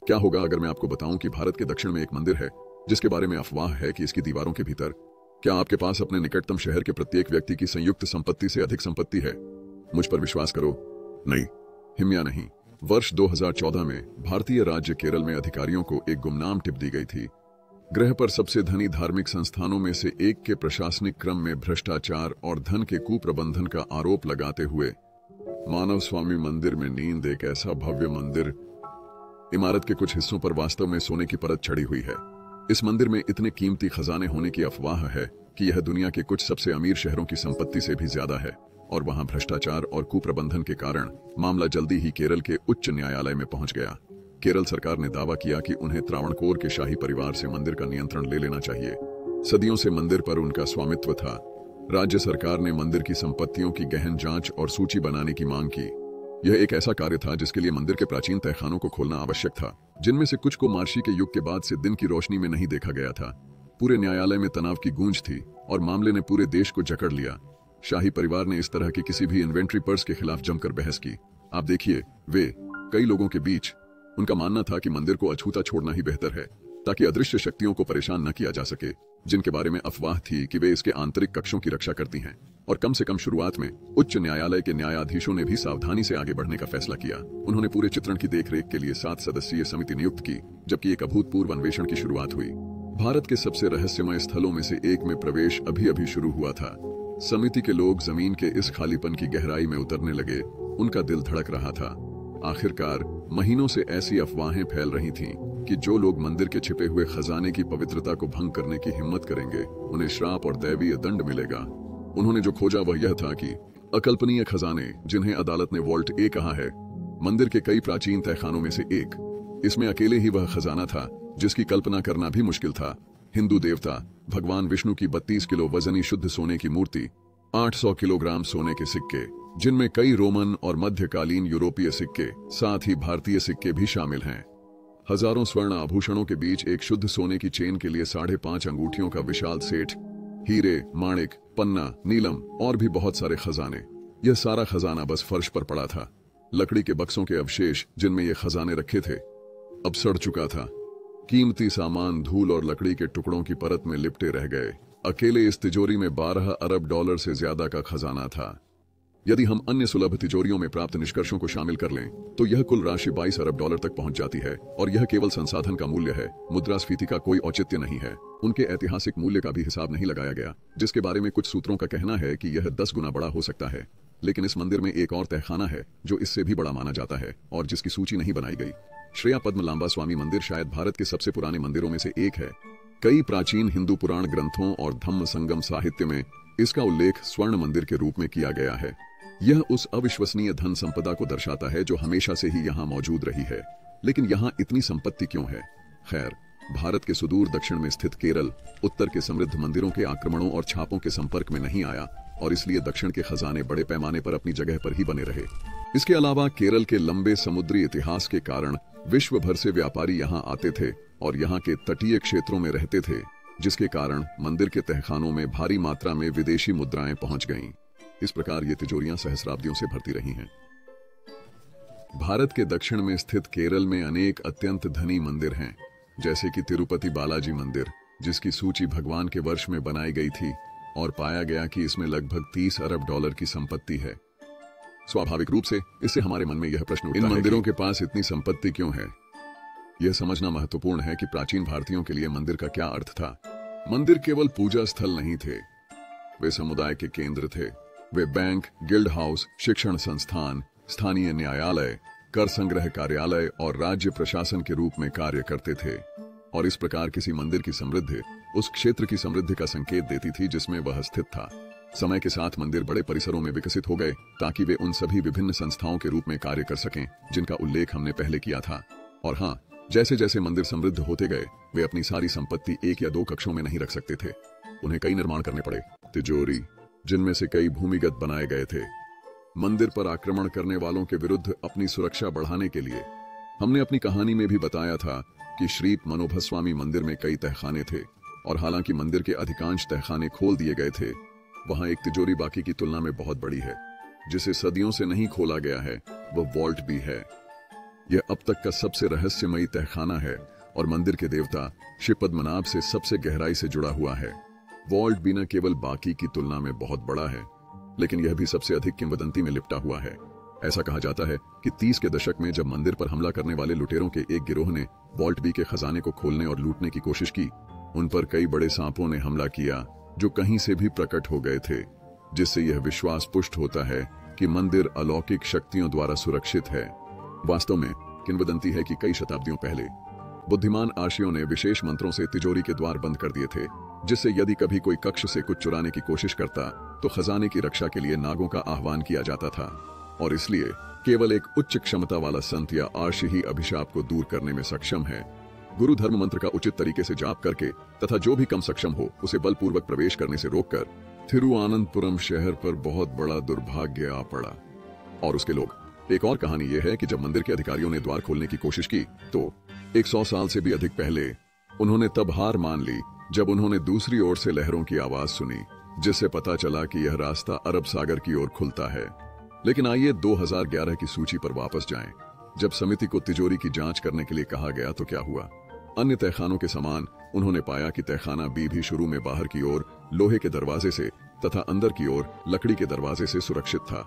क्या होगा अगर मैं आपको बताऊं कि भारत के दक्षिण में एक मंदिर है जिसके बारे में अफवाह है कि इसकी दीवारों के भीतर क्या आपके पास अपने निकटतम शहर के प्रत्येक व्यक्ति की संयुक्त संपत्ति से अधिक संपत्ति है? मुझ पर विश्वास करो, नहीं, हिम्या नहीं। वर्ष 2014 में भारतीय राज्य केरल में अधिकारियों को एक गुमनाम टिप दी गई थी। ग्रह पर सबसे धनी धार्मिक संस्थानों में से एक के प्रशासनिक क्रम में भ्रष्टाचार और धन के कुप्रबंधन का आरोप लगाते हुए मानव स्वामी मंदिर में नींद, एक ऐसा भव्य मंदिर, इमारत के कुछ हिस्सों पर वास्तव में सोने की परत चढ़ी हुई है। इस मंदिर में इतने कीमती खजाने होने की अफवाह है कि यह दुनिया के कुछ सबसे अमीर शहरों की संपत्ति से भी ज्यादा है, और वहां भ्रष्टाचार और कुप्रबंधन के कारण मामला जल्दी ही केरल के उच्च न्यायालय में पहुंच गया। केरल सरकार ने दावा किया कि उन्हें त्रावणकोर के शाही परिवार से मंदिर का नियंत्रण ले लेना चाहिए। सदियों से मंदिर पर उनका स्वामित्व था। राज्य सरकार ने मंदिर की संपत्तियों की गहन जांच और सूची बनाने की मांग की। यह एक ऐसा कार्य था जिसके लिए मंदिर के प्राचीन तहखानों को खोलना आवश्यक था, जिनमें से कुछ को मार्शी के युग के बाद से दिन की रोशनी में नहीं देखा गया था। पूरे न्यायालय में तनाव की गूंज थी और मामले ने पूरे देश को जकड़ लिया। शाही परिवार ने इस तरह की किसी भी इन्वेंट्री पर्स के खिलाफ जमकर बहस की। आप देखिए, वे कई लोगों के बीच उनका मानना था कि मंदिर को अछूता छोड़ना ही बेहतर है ताकि अदृश्य शक्तियों को परेशान न किया जा सके, जिनके बारे में अफवाह थी कि वे इसके आंतरिक कक्षों की रक्षा करती हैं। और कम से कम शुरुआत में उच्च न्यायालय के न्यायाधीशों ने भी सावधानी से आगे बढ़ने का फैसला किया। उन्होंने पूरे चित्रण की देखरेख के लिए 7 सदस्यीय समिति नियुक्त की, जबकि एक अभूतपूर्व अन्वेषण की शुरुआत हुई। भारत के सबसे रहस्यमय स्थलों में से एक में प्रवेश अभी अभी शुरू हुआ था। समिति के लोग जमीन के इस खालीपन की गहराई में उतरने लगे। उनका दिल धड़क रहा था। आखिरकार महीनों से ऐसी अफवाहें फैल रही थीं कि जो लोग मंदिर के छिपे हुए खजाने की पवित्रता को भंग करने की हिम्मत करेंगे, उन्हें श्राप और दैवीय दंड मिलेगा। उन्होंने जो खोजा वह यह था कि अकल्पनीय खजाने, जिन्हें अदालत ने वॉल्ट ए कहा है, मंदिर के कई प्राचीन तहखानों में से एक। इसमें अकेले ही वह खजाना था जिसकी कल्पना करना भी मुश्किल था। हिंदू देवता भगवान विष्णु की 32 किलो वजनी शुद्ध सोने की मूर्ति, 800 किलोग्राम सोने के सिक्के, जिनमें कई रोमन और मध्यकालीन यूरोपीय सिक्के, साथ ही भारतीय सिक्के भी शामिल हैं। हजारों स्वर्ण आभूषणों के बीच एक शुद्ध सोने की चेन के लिए 5.5 अंगूठियों का विशाल सेट, हीरे, माणिक, पन्ना, नीलम और भी बहुत सारे खजाने। यह सारा खजाना बस फर्श पर पड़ा था। लकड़ी के बक्सों के अवशेष जिनमें ये खजाने रखे थे अब सड़ चुका था। कीमती सामान धूल और लकड़ी के टुकड़ों की परत में लिपटे रह गए। अकेले इस तिजोरी में 12 अरब डॉलर से ज्यादा का खजाना था। यदि हम अन्य सुलभ तिजोरियों में प्राप्त निष्कर्षों को शामिल कर लें तो यह कुल राशि 22 अरब डॉलर तक पहुंच जाती है, और यह केवल संसाधन का मूल्य है। मुद्रास्फीति का कोई औचित्य नहीं है। उनके ऐतिहासिक मूल्य का भी हिसाब नहीं लगाया गया, जिसके बारे में कुछ सूत्रों का कहना है कि यह 10 गुना बड़ा हो सकता है। लेकिन इस मंदिर में एक और तहखाना है जो इससे भी बड़ा माना जाता है और जिसकी सूची नहीं बनाई गई। श्रेया पद्मनाभ स्वामी मंदिर शायद भारत के सबसे पुराने मंदिरों में से एक है। कई प्राचीन हिंदू पुराण ग्रंथों और धम्म संगम साहित्य में इसका उल्लेख स्वर्ण मंदिर के रूप में किया गया है। यह उस अविश्वसनीय धन संपदा को दर्शाता है जो हमेशा से ही यहाँ मौजूद रही है। लेकिन यहाँ इतनी संपत्ति क्यों है? खैर, भारत के सुदूर दक्षिण में स्थित केरल उत्तर के समृद्ध मंदिरों के आक्रमणों और छापों के संपर्क में नहीं आया, और इसलिए दक्षिण के खजाने बड़े पैमाने पर अपनी जगह पर ही बने रहे। इसके अलावा केरल के लंबे समुद्री इतिहास के कारण विश्व भर से व्यापारी यहाँ आते थे और यहाँ के तटीय क्षेत्रों में रहते थे, जिसके कारण मंदिर के तहखानों में भारी मात्रा में विदेशी मुद्राएं पहुंच गईं। इस प्रकार ये तिजोरियां सहस्राब्दियों से भरती रही हैं। भारत के दक्षिण में स्थित केरल में अनेक अत्यंत धनी मंदिर हैं, जैसे कि तिरुपति बालाजी मंदिर, जिसकी सूची भगवान के वर्ष में बनाई गई थी और पाया गया कि इसमें लगभग 30 अरब डॉलर की संपत्ति है। स्वाभाविक रूप से इससे हमारे मन में यह प्रश्न उठता है, इन मंदिरों के पास इतनी संपत्ति क्यों है? यह समझना महत्वपूर्ण है कि प्राचीन भारतीयों के लिए मंदिर का क्या अर्थ था। मंदिर केवल पूजा स्थल नहीं थे, वे समुदाय के केंद्र थे। वे बैंक, गिल्ड हाउस, शिक्षण संस्थान, स्थानीय न्यायालय, कर संग्रह कार्यालय और राज्य प्रशासन के रूप में कार्य करते थे। और इस प्रकार किसी मंदिर की समृद्धि उस क्षेत्र की समृद्धि का संकेत देती थी जिसमें वह स्थित था। समय के साथ मंदिर बड़े परिसरों में विकसित हो गए ताकि वे उन सभी विभिन्न संस्थाओं के रूप में कार्य कर सकें जिनका उल्लेख हमने पहले किया था। और हाँ, जैसे जैसे मंदिर समृद्ध होते गए, वे अपनी सारी संपत्ति 1 या 2 कक्षों में नहीं रख सकते थे। उन्हें कई निर्माण करने पड़े। तिजोरी, जिनमें से कई भूमिगत बनाए गए थे। मंदिर पर आक्रमण करने वालों के विरुद्ध अपनी सुरक्षा बढ़ाने के लिए हमने अपनी कहानी में भी बताया था कि श्री मनोभस्वामी मंदिर में कई तहखाने थे, और हालांकि मंदिर के अधिकांश तहखाने खोल दिए गए थे, वहां एक तिजोरी बाकी की तुलना में बहुत बड़ी है, जिसे सदियों से नहीं खोला गया है। वह वॉल्ट भी है। यह अब तक का सबसे रहस्यमयी तहखाना है और मंदिर के देवता शिव पद्मनाभ से सबसे गहराई से जुड़ा हुआ है। वॉल्ट बी न केवल बाकी की तुलना में बहुत बड़ा है, लेकिन यह भी सबसे अधिक किंवदंती में लिपटा हुआ है। ऐसा कहा जाता है कि 30 के दशक में जब मंदिर पर हमला करने वाले लुटेरों के एक गिरोह ने वॉल्ट बी के खजाने को खोलने और लूटने की कोशिश की, उन पर कई बड़े सांपों ने हमला किया जो कहीं से भी प्रकट हो गए थे, जिससे यह विश्वास पुष्ट होता है कि मंदिर अलौकिक शक्तियों द्वारा सुरक्षित है। वास्तव में किंवदंती है कि कई शताब्दियों पहले बुद्धिमान आर्षियों ने विशेष मंत्रों से तिजोरी के द्वार बंद कर दिए थे, जिससे यदि कभी कोई कक्ष से कुछ चुराने की कोशिश करता तो खजाने की रक्षा के लिए नागों का आह्वान किया जाता था, और इसलिए केवल एक उच्च क्षमता वाला संत या आर्षि ही अभिशाप को दूर करने में सक्षम है। गुरु धर्म मंत्र का उचित तरीके से जाप करके तथा जो भी कम सक्षम हो उसे बलपूर्वक प्रवेश करने से रोककर थिरुवनंतपुरम शहर पर बहुत बड़ा दुर्भाग्य आ पड़ा। और उसके लोग। एक और कहानी यह है कि जब मंदिर के अधिकारियों ने द्वार खोलने की कोशिश की तो 100 साल से भी अधिक पहले उन्होंने तब हार मान ली जब उन्होंने दूसरी ओर से लहरों की आवाज सुनी, जिससे पता चला कि यह रास्ता अरब सागर की ओर खुलता है। लेकिन आइए 2011 की सूची पर वापस जाएं। जब समिति को तिजोरी की जांच करने के लिए कहा गया तो क्या हुआ? अन्य तहखानों के समान उन्होंने पाया कि तहखाना बी भी शुरू में बाहर की ओर लोहे के दरवाजे से तथा अंदर की ओर लकड़ी के दरवाजे से सुरक्षित था।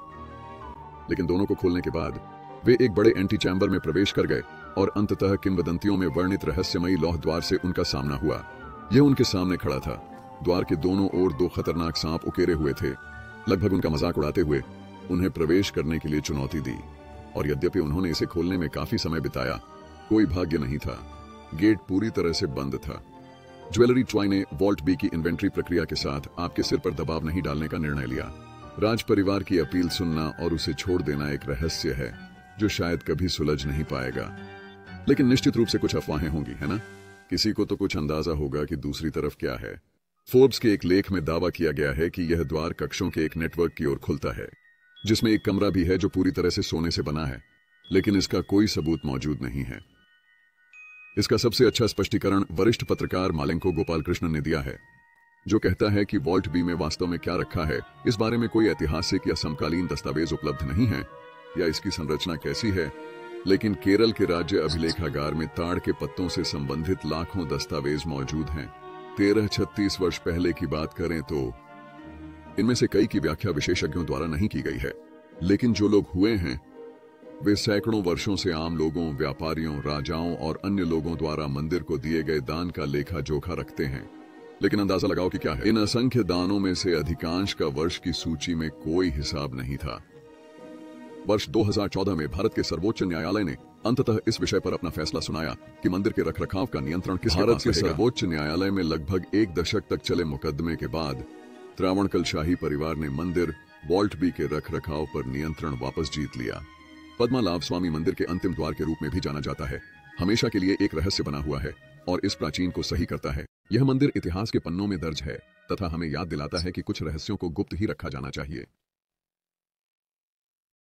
लेकिन दोनों को खोलने के बाद वे एक बड़े एंटी चैम्बर में प्रवेश कर गए और अंततः किंवदंतियों में वर्णित रहस्यमयी लौह द्वार से उनका सामना हुआ। यह उनके सामने खड़ा था। द्वार के दोनों ओर 2 खतरनाक सांप उकेरे हुए थे, लगभग उनका मजाक उड़ाते हुए उन्हें प्रवेश करने के लिए चुनौती दी। और यद्यपि उन्होंने इसे खोलने में काफी समय बिताया, कोई भाग्य नहीं था। गेट पूरी तरह से बंद था। ज्वेलरी ट्वाई ने वॉल्ट बी की इन्वेंट्री प्रक्रिया के साथ आपके सिर पर दबाव नहीं डालने का निर्णय लिया। राज परिवार की अपील सुनना और उसे छोड़ देना एक रहस्य है जो शायद कभी सुलझ नहीं पाएगा। लेकिन निश्चित रूप से कुछ अफवाहें होंगी, है ना? किसी को तो कुछ अंदाजा होगा कि दूसरी तरफ क्या है। फोर्ब्स के एक लेख में दावा किया गया है कि यह द्वार कक्षों के एक नेटवर्क की ओर खुलता है, जिसमें एक कमरा भी है जो पूरी तरह से सोने से बना है, लेकिन इसका कोई सबूत मौजूद नहीं है। इसका सबसे अच्छा स्पष्टीकरण वरिष्ठ पत्रकार मालेंको गोपाल कृष्णन ने दिया है, जो कहता है कि वॉल्ट बी में वास्तव में क्या रखा है इस बारे में कोई ऐतिहासिक या समकालीन दस्तावेज उपलब्ध नहीं है या इसकी संरचना कैसी है, लेकिन केरल के राज्य अभिलेखागार में ताड़ के पत्तों से संबंधित लाखों दस्तावेज मौजूद हैं। 1336 वर्ष पहले की बात करें तो इनमें से कई की व्याख्या विशेषज्ञों द्वारा नहीं की गई है, लेकिन जो लोग हुए हैं वे सैकड़ों वर्षों से आम लोगों, व्यापारियों, राजाओं और अन्य लोगों द्वारा मंदिर को दिए गए दान का लेखा जोखा रखते हैं। लेकिन अंदाजा लगाओ कि क्या है। इन असंख्य दानों में से अधिकांश का वर्ष की सूची में कोई हिसाब नहीं था। वर्ष 2014 में भारत के सर्वोच्च न्यायालय ने अंततः इस विषय पर अपना फैसला सुनाया कि मंदिर के रखरखाव का नियंत्रण किसके पास रहेगा। भारत के सर्वोच्च न्यायालय में लगभग 1 दशक तक चले मुकदमे के बाद त्रावणकल शाही परिवार ने मंदिर वॉल्ट बी के रखरखाव पर नियंत्रण वापस जीत लिया। पद्मनाभ स्वामी मंदिर के अंतिम द्वार के रूप में भी जाना जाता है, हमेशा के लिए एक रहस्य बना हुआ है और इस प्राचीन को सही करता है। यह मंदिर इतिहास के पन्नों में दर्ज है तथा हमें याद दिलाता है कि कुछ रहस्यों को गुप्त ही रखा जाना चाहिए।